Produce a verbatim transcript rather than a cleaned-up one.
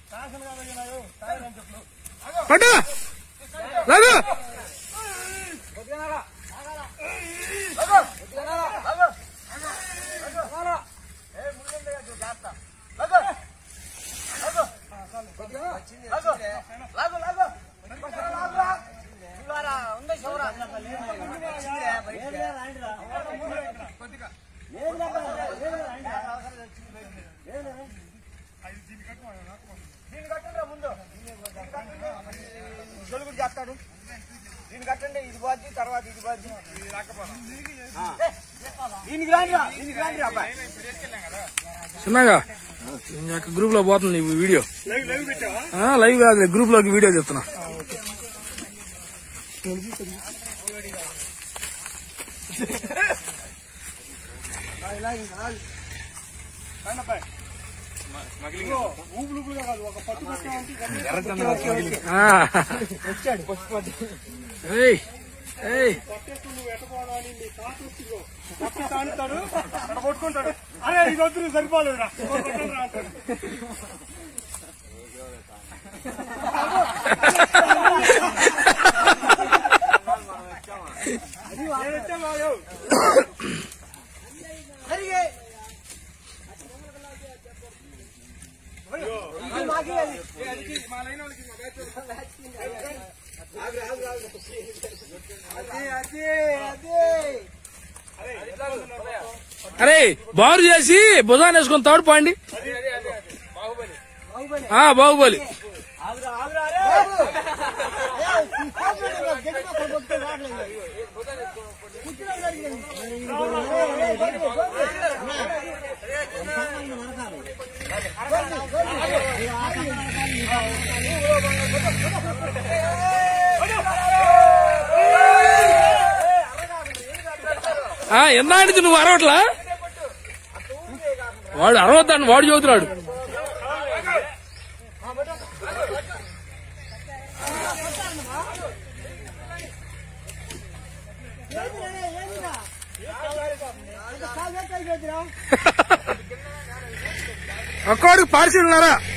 పట్టు లాగు చేస్తాడు దీన్ని కట్టండి ఇది బాధ్యత తర్వాత ఇది బాధ్యత దీనికి రాండి దీనికి రాండి అబ్బాయి చిన్నగా గ్రూప్ లో పోతుంది వీడియో లైవ్ కాదు గ్రూప్ లోకి వీడియో చెప్తున్నా కొట్టుకుంటాడు అరే ఇది వద్దు సరిపోలేదు అరే బారు చేసి భుజాన్ని వేసుకుని తాడు పాండి బాహుబలి ఎన్నాడిది నువ్వు అరవట్లా వాడు అరవద్దాన్ని వాడు చదువుతున్నాడు ఒక్కడికి పార్సల్ ఉన్నారా